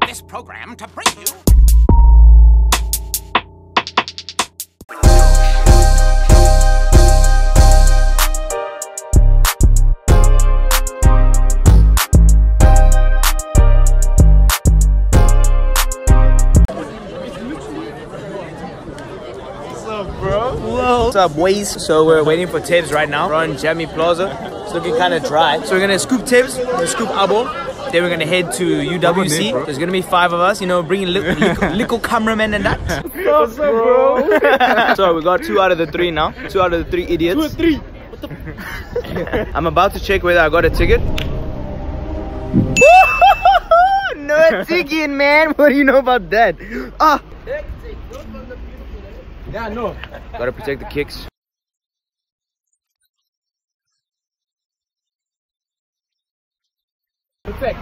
this program to bring you. What's up, boys? So we're waiting for Tibbs right now. We're on Jamie Plaza. It's looking kind of dry. So we're gonna scoop Tibbs, we're gonna scoop Abo. Then we're gonna head to UWC. There's gonna be 5 of us, you know, bringing little cameramen and that. What's up, bro? So we got 2 out of the 3 now. 2 out of the 3 idiots. 2 out of 3. What the? I'm about to check whether I got a ticket. No ticket, man. What do you know about that? Ah. Yeah, no. Gotta protect the kicks. Perfect.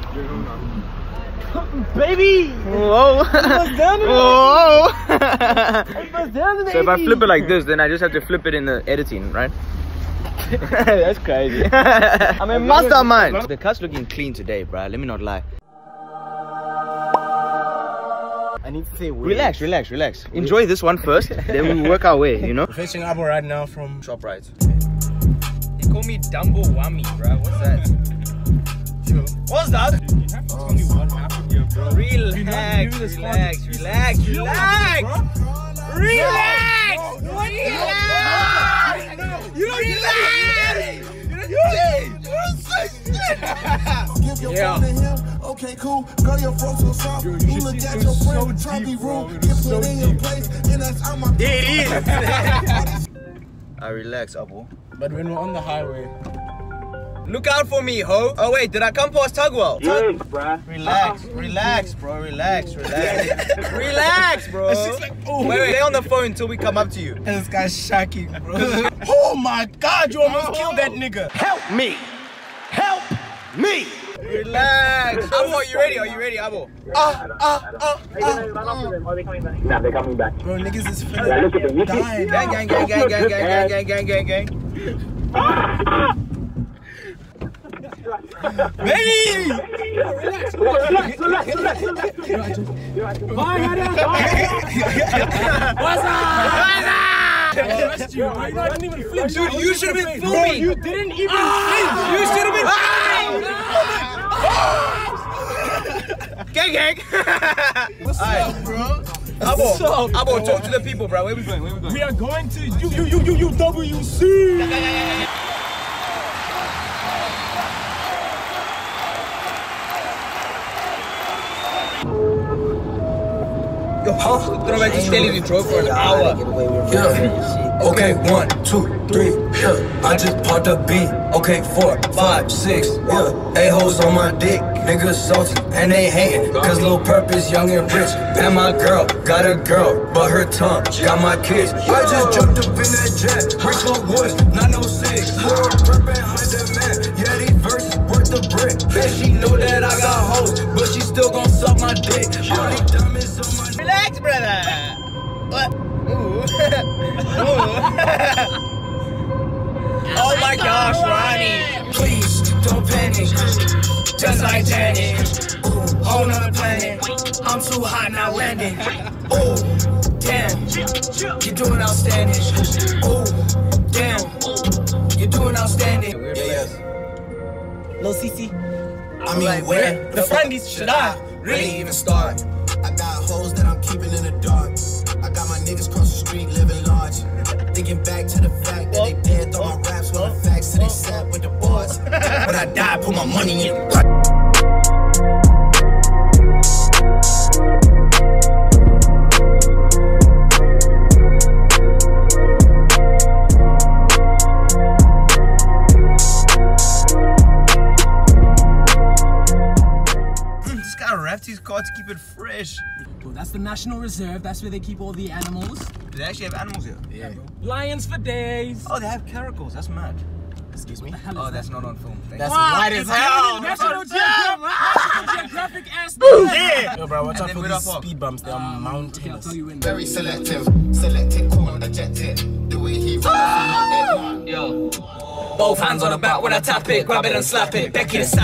Baby! Whoa! Whoa! So if I flip it like this, then I just have to flip it in the editing, right? That's crazy. I'm a mastermind. The cut's looking clean today, bro. Let me not lie. I need to say relax, relax, relax. Enjoy this one first, then we work our way, you know? We're fetching Abo right now from ShopRite. They call me Dumbo Whammy, bro. What's that? Sure. What's that? You have to tell me what happened here, bro. Relax, relax, relax, relax! Relax! You don't yeah. Okay, cool. Girl, your throat so soft. You look at your friend, try me room. Get put in your place, and that's how my. It is. I relax, Abo. But when we're on the highway, look out for me, ho. Oh wait, did I come past Tugwell? Yes, bruh. Relax, relax, bro. Relax, relax. Relax, bro. Like, oh, wait, stay on the phone until we come up to you. this guy's shocking, bro. Oh my God, you almost killed that nigga. Help me! Help me! Relax. Abo, are you ready? Are you ready, Abo? Are they coming back? Nah, they're coming back. Bro, niggas is Yeah, look at them. You see? dying. Gang, gang, gang, gang, gang, gang, gang, gang, gang, gang. Hey! Relax. What's up? Arrest you. Bro, you didn't even flinch. Dude, you should have been Bro, filming. you didn't even flinch. You should have been filming. Gang, gang. What's up, bro? Abo, talk to the people, bro. Where we going? Where we going? We are going to UWC. Yo, throw back to Stelly's intro for an hour. Yeah. Okay, 1, 2, 3. Yeah. I just popped a beat. Okay, 4, 5, 6. Yeah. A-hoes on my dick. Niggas salty and they hating. Cause Lil Purpose young and rich. And my girl got a girl, but her tongue got my kids. I just jumped up in that jet. Rich Lil Woods, 906. Lil Purp behind the man. Yeah, these verses worth the brick. And she know that I got hoes, but she still gon' suck my dick. Only diamonds on my. Relax, brother. What? Ooh. Oh my gosh, Ronnie. Please don't panic, just like Janet. Ooh, whole nother planet. I'm too hot, not landing. Ooh, damn, you're doing outstanding. Ooh, damn, you're doing outstanding. Yes. Lil CC. I mean, where the friendies should I really even start? I got hoes that I'm keeping in the dark. I got my niggas cross the street living large. Thinking back to the fact that they dead, throw my raps with the facts, so they sat with the boys. When I die, put my money in. This guy wrapped his car to keep it fresh. Well, that's the National Reserve. That's where they keep all the animals. Do they actually have animals here? Yeah. Lions for days. Oh, they have caracals. That's mad. Excuse me? Oh, that's not on film. That's wow, white as hell. National Geographic ass. Yeah. Yo, bro, watch out And for then these we're speed bumps. They are mountainous. Very selective, corn ejected. The way he runs, Yo. Both hands on the back when I tap it, grab it and slap it. Becky the Savage.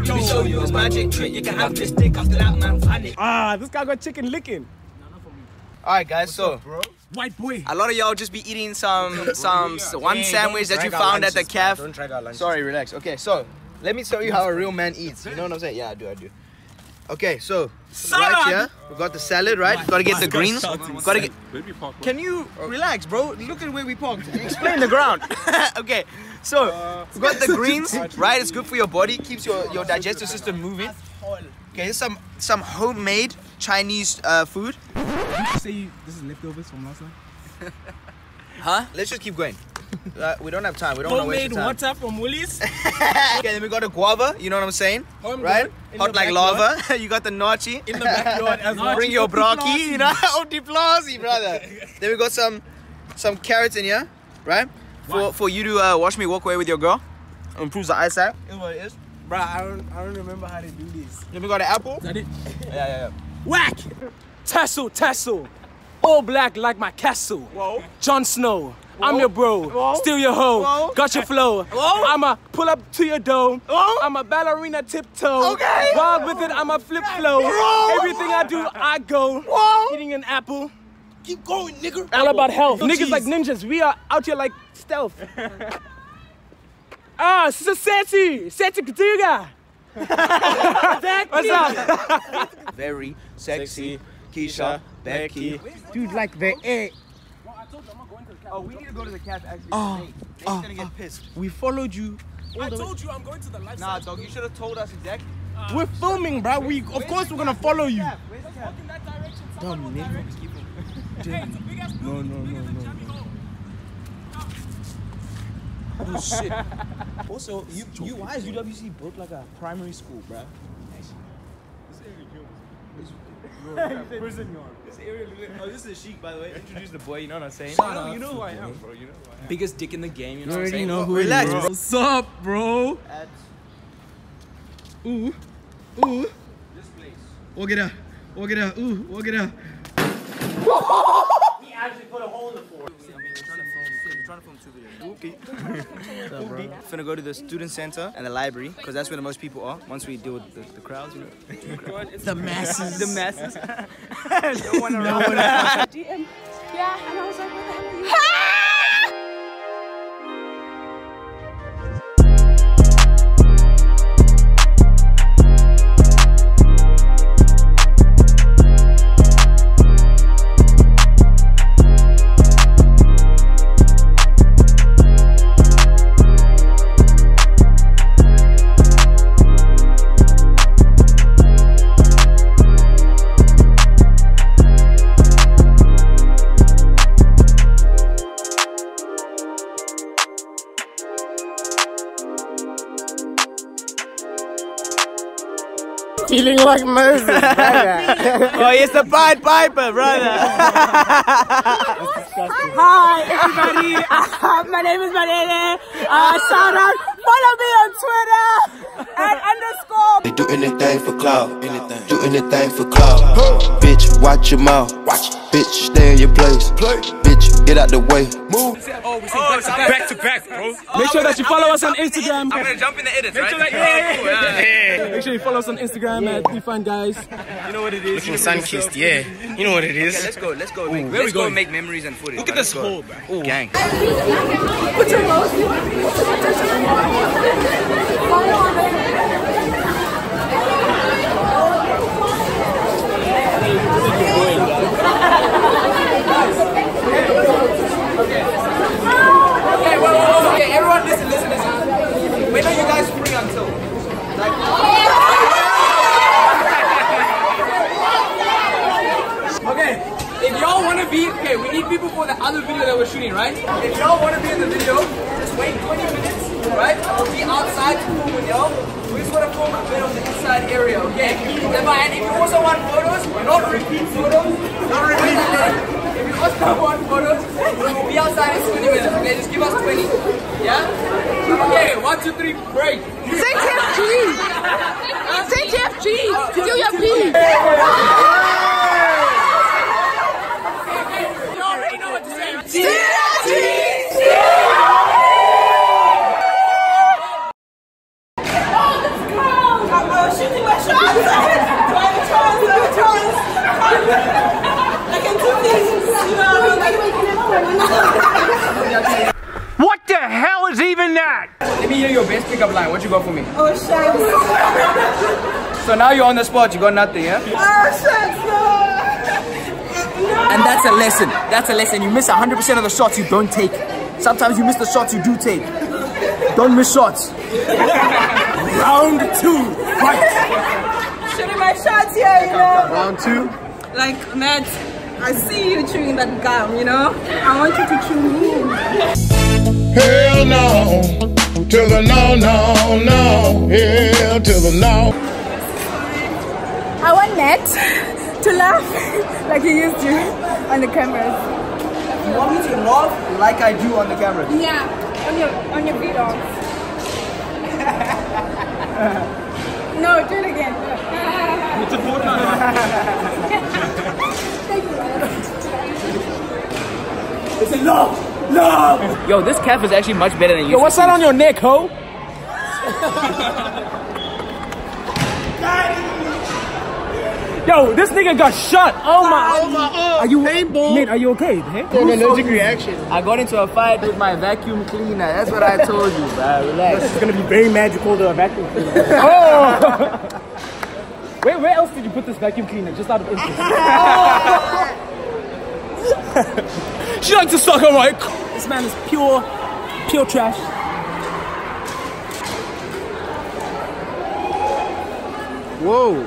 Let me show you this magic trick. You can have this dick after that, man. Panic. Ah, this guy got chicken licking. Alright, guys, so White boy. a lot of y'all just be eating one sandwich that you found at the cafe. Don't drag our lunch. Sorry, relax. Okay, so let me tell you how a real man eats. You know what I'm saying? Yeah, I do. Okay, so right here we got the salad, right? Gotta get the greens. Gotta get. Can you relax, bro? Look at where we parked. Explain the ground. Okay, so we got the greens, right? It's good for your body, keeps your digestive system moving. Okay, here's some homemade Chinese food. Did you say this is leftovers from last night? Huh? Let's just keep going. We don't have time. We don't want to waste time. Homemade water from Woolies. Okay, then we got a guava. You know what I'm saying? Right? Hot like lava. You got the nachi. In the backyard as well. Bring your brockie. You know, Opti Plazi, brother. Then we got some carrots in here, right? For you to watch me walk away with your girl. Improves the eyesight. Is what it is. Bruh, I don't remember how to do this. Then we got an apple. Is that it? Yeah. Whack! Tassel. All black like my castle. Whoa. Jon Snow. Whoa. I'm your bro. Whoa. Steal your hoe. Whoa. Got your flow. Whoa. I'ma pull up to your dome. Whoa. I'm a ballerina tiptoe. Okay. Wild with it, I'm a flip flow. Whoa. Everything I do, I go. Whoa. Eating an apple. Keep going, nigga. All about health. Niggas cheese. Like ninjas. We are out here like stealth. Sexy Katuga. What's up? Very sexy. Keisha, Becky. Dude, like the air. Oh, we need to go to the cafe actually. Nate's gonna get pissed. We followed you. I told you I'm going to the life. Nah, dog, you should have told us exactly. We're filming, bro. Of course we're gonna follow you. Where's the cafe? In that direction. Dumb nigga. Hey, it's a big ass building. No. Oh shit. Also, why is UWC built like a primary school, bro? Prison yard. This area. Oh, this is Sheik, by the way. Introduce the boy. You know what I'm saying? You know who I am, bro. You know who I am. Biggest dick in the game. You know what I'm saying? Know who relax, bro. What's up, bro? At Ooh. this place. Walk it out. Walk it out. Walk it out. He actually put a hole in the floor. We're trying to film 2 videos. Okay. What's up, bro? Finna go to the student center and the library because that's where the most people are. Once we deal with the crowds, you know. The masses. The masses. No one around. DM. Yeah, and I was like, what the hell are you? Feeling like Moses, brother. Oh, it's the Pied Piper, brother. Hi, everybody. My name is Marene. Shout out. Follow me on Twitter @_ They do anything for clout. Do anything for clout. Bitch, watch your mouth. Bitch, stay in your place. Bitch, get out the way. Move. Back to back, bro. Make sure that you follow us on Instagram. I'm gonna jump in the edits, right? Make sure you follow us on Instagram at Defund Guys. You know what it is? Looking sun-kissed, yeah. You know what it is. Okay, let's go. Let's go make memories and footage. Look at this hole, bro. Gang. Put your Okay, everyone listen. When are you guys free until? Okay, if y'all want to be, we need people for the other video that we're shooting, right? If y'all want to be in the video, just wait 20 minutes, right? I'll be outside to film with y'all. We just want to film a bit of the inside area, okay? And if you also want photos, not repeat photos, if you also want photos, we'll be outside in 20 minutes, okay? Just give us 20, yeah? Okay, 1, 2, 3, break. Say TFG. Say TFG. Do your pee. You already know what to say. What the hell is even that? Let me hear your best pickup line. What you got for me? Oh, shucks. So now you're on the spot. You got nothing, yeah? Oh, shucks, no. And that's a lesson. That's a lesson. You miss 100% of the shots you don't take. Sometimes you miss the shots you do take. Don't miss shots. Round 2, fight. Shooting my shots here, you know. Round 2. Like, Matt, I see you chewing that gum, you know. I want you to chew me. Hell no, to the no, no, no. Hell to the no. I want Matt to laugh like he used to on the cameras. You want me to laugh like I do on the camera? Yeah, on your vlogs. No, do it again. It's a photo. It's a love. Yo, this cap is actually much better than you. Yo, what's that on your neck, ho? Yo, this nigga got shot. Oh my. Are you mate, are you okay? An allergic reaction. I got into a fight with my vacuum cleaner. That's what I told you, bro. Relax. This is gonna be very magical to a vacuum cleaner. Oh! Where else did you put this vacuum cleaner? Just out of interest. She likes to suck on my. This man is pure trash. Whoa.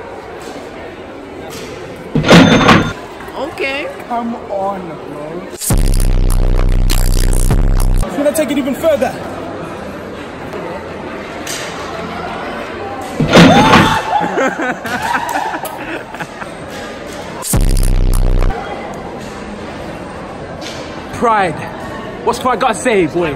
Okay. Come on, bro. It's gonna take it even further. Pride. What's pride got to say, boy?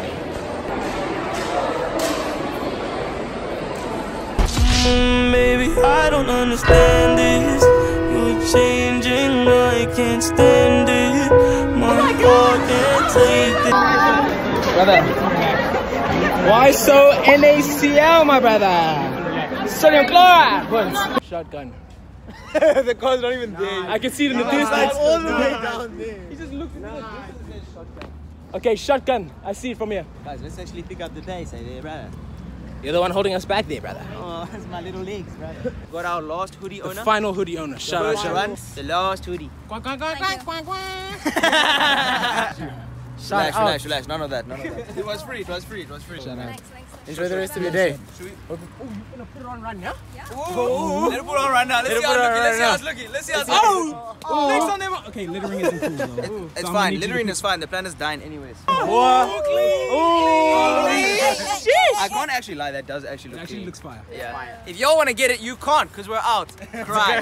Baby, I don't understand this. You're changing, I can't stand it. My heart can't take it. Brother, why so NaCl, my brother? Sodium chloride. Shotgun. The car's not even there. I can see it in the distance. All the way down there. He just looked in the distance. Shotgun. Okay, shotgun. I see it from here. Guys, let's actually pick up the pace, there, brother. You're the one holding us back there, brother. Oh, that's my little legs, brother. Got our last hoodie owner. The final hoodie owner. Shout out, shout out. The last hoodie. Relax. None of that. It was free. Shout out. Enjoy the rest of your day. Oh, you gonna put it on right now? Oh, let it put it on right now. Let's see how it's looking. Let's see how it's looking. Next on them. Okay, littering isn't cool though. It's fine. Littering is fine. The plan is dying anyways. I can't actually lie. That does actually look clean. Looks fire. Yeah. If y'all want to get it, you can't, because we're out. Cry.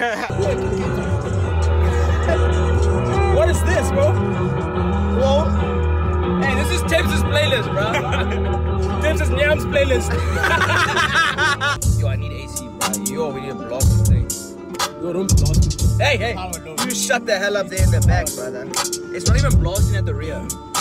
What is this, bro? Whoa. Hey, this is Tibbs' playlist, bro. Tibbs' Nyam's playlist. Yo, I need AC, bro. Yo, we need a block this thing. Yo, don't blast it. Hey. You shut the hell up there in the back, brother. It's not even blasting at the rear.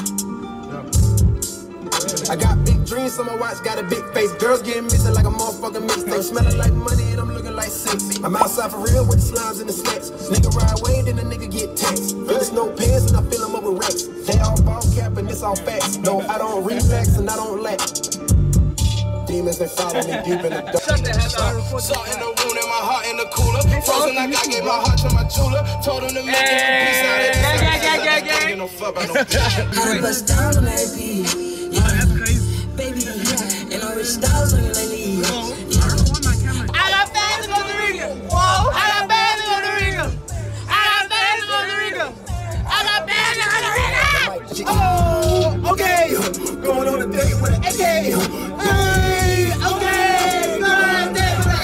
I got big dreams, so my watch got a big face. Girls getting missing like a motherfucking mixtape. Smelling like money and I'm looking like sex. I'm outside for real with the slimes and the slacks. Nigga ride away, then the nigga get taxed. There's no pants and I fill them up with racks. They all ball cap and this all facts. No, I don't relax and I don't lack. Demons, they follow me deep in the dark. Shut the hell up. Salt in the wound and my heart in the cooler. Frozen like I gave my heart to my jeweler. Told him to make it a piece out of it. No fuck, I don't I bust down on that beat. That's crazy. Baby, and all rich styles on you lately. I got fans on the ringer. Whoa. I got fans on the ringer. I got fans on the ringer. I got fans on the ringer. Oh, okay. Going on a date with an AK. Hey, okay. Going on a date with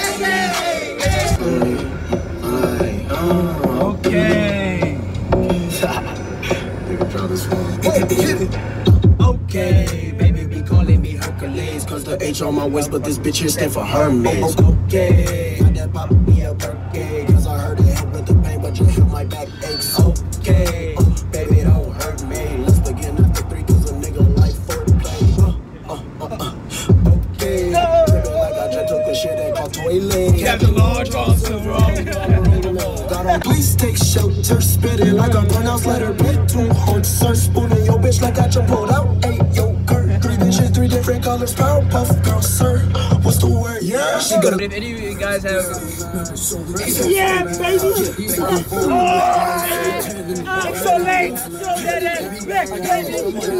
an AK. Okay. Nigga, draw this one. Okay, baby, be calling me Hercules. Cause the H on my waist, but this bitch here stand for Hermes. Okay, got that pop me a birthday. Cause I heard it help with the pain, but you heal my back aches. Okay, baby, don't hurt me. Let's begin after 3, cause a nigga like foreplay. Okay, baby, like I just took the shit they call toilet. Captain Large, also wrong. God Please take shelter, spit it like a pronounced letter. Bedroom on search, spooning your bitch like I just pulled out 8 yogurt. 3 dishes, 3 different colors, Powerpuff Girl, sir. What's the word? Yeah, she got If any of you guys have... Yeah, baby! I'm so late! Throw that ass back, baby!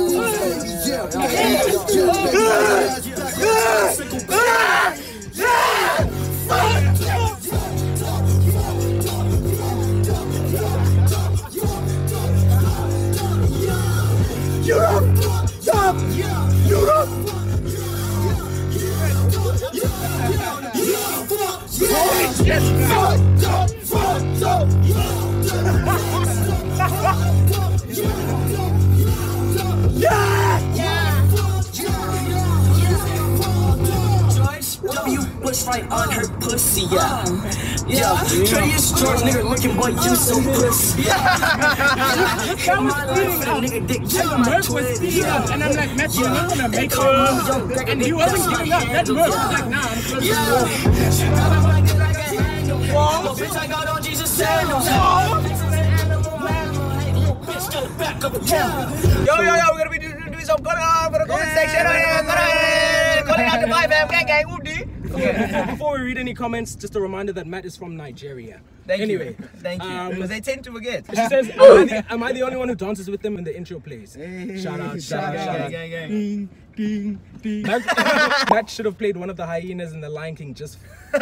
Push right on her pussy, yeah. Curious George, nigga looking boy, you so pussy. That was speeding up. Merc was speeding up, and I'm like, Matt, you're not gonna make it. And he wasn't giving up. That Merc was like, nah, I'm close to you. Bitch, I got on Jesus sandals. Yo, we're gonna be doing some calling out for the comment section. Calling out the vibe, gang, gang, woody. Okay, before we read any comments, just a reminder that Matt is from Nigeria. Thank you. Because they tend to forget. She says, am I the only one who dances with them when the intro plays? Shout out. Gang. Ding, ding. Matt should have played one of the hyenas in The Lion King just... Oh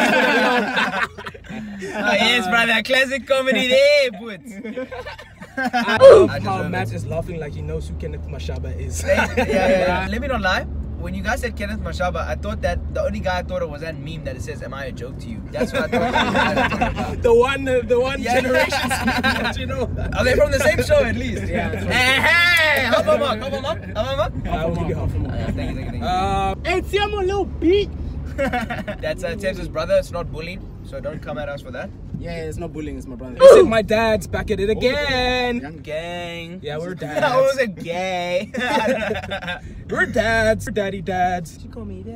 yes, brother, classic comedy there, but... I love how Matt is laughing like he knows who Kenneth Mashaba is. Yeah. Let me not lie. When you guys said Kenneth Mashaba, I thought that the only guy I thought it was that meme that it says, "Am I a joke to you?" That's what I thought. the one generation that you know. Are they from the same show at least? Yeah. Hey, half a mark. I'll give you half a mark. Thank you. Hey, see, I'm a little beat. That's Tev's brother. It's not bullying, so don't come at us for that. Yeah, it's not bullying, it's my brother. He said my dad's back at it again. Gang. Yeah, we're dads. I was a gay. We're dads. We're dads. She call me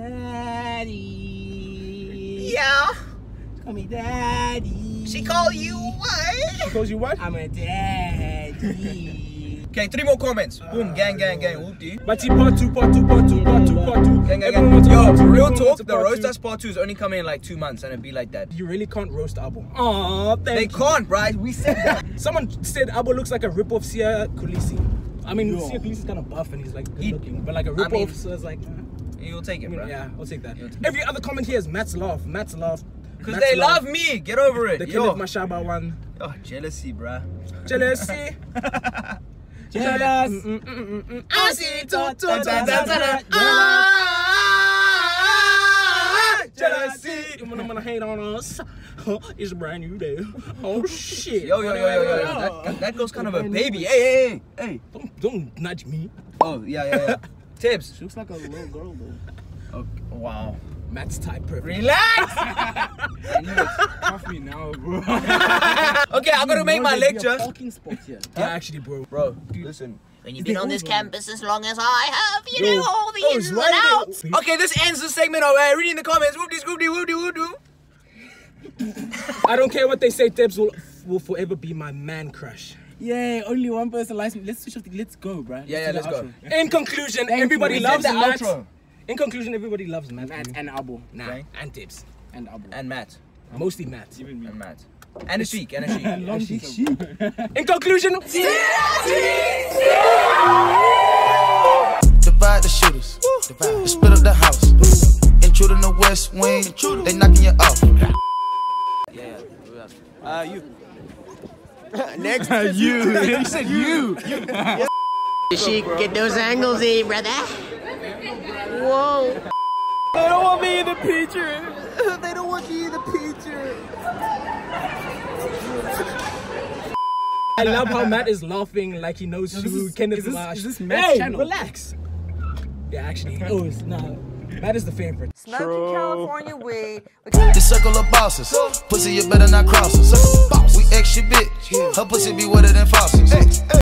daddy. Yeah. She call me daddy. She call you what? She calls you what? I'm a daddy. Okay, 3 more comments. Boom, gang. Whoop-dee. But part two. Gang. Yo, real talk, the roast us part 2 is only coming in like 2 months and it'd be like that. You really can't roast Abo. Aw, They can't, right? We said that. Someone said Abo looks like a rip-off Sia Kulisi. I mean, Sia Kulisi's kind of buff and he's like good looking. But like a rip-off, so it's like... You'll take it, bro. Yeah, I'll take that. Every other comment here is Matt's laugh. Because they love me. Get over it. The Kenneth Mashaba one. Oh, jealousy, bruh. Jealousy. Jealous. I see jealousy. You wanna hate on us? It's a brand new day. Oh shit. Yo. That goes kind of a baby. Hey. Don't nudge me. Oh, yeah. Tips. She looks like a little girl though. Oh, wow. Matt's type perfect. Relax. Off me now, bro. Okay, I'm gonna make my lecture. Parking spot here. Yeah, actually, bro. Bro, listen. When you've been on this campus as long as I have, you know all the ins and outs. Okay, this ends the segment of reading the comments. Whoop-dee. I don't care what they say, Debs will forever be my man crush. Yeah, only one person likes me. Let's switch off. Let's go, bro. Yeah, let's go. In conclusion, everybody loves Matt. In conclusion, everybody loves Matt. And Abo. Nah, and Debs. And Abo. And Matt. Mostly Matt. Even me. And Matt. And a sheik. In conclusion, divide the shooters. Divide. Split up the house. Intruder in the west wing. They knocking you off. You. Next. You. He said you. Sheik, get those angles in, brother. Whoa. They don't want me in the picture. They don't want you in the picture. I love how Matt is laughing like he knows who Kenneth Marsh. Is this Matt's channel? Relax. Yeah, actually. Oh, it's not. Matt is the favorite. Smoking California weed. The circle of bosses. Pussy, you better not cross us. We extra bitch. Her pussy be wetter than faucets.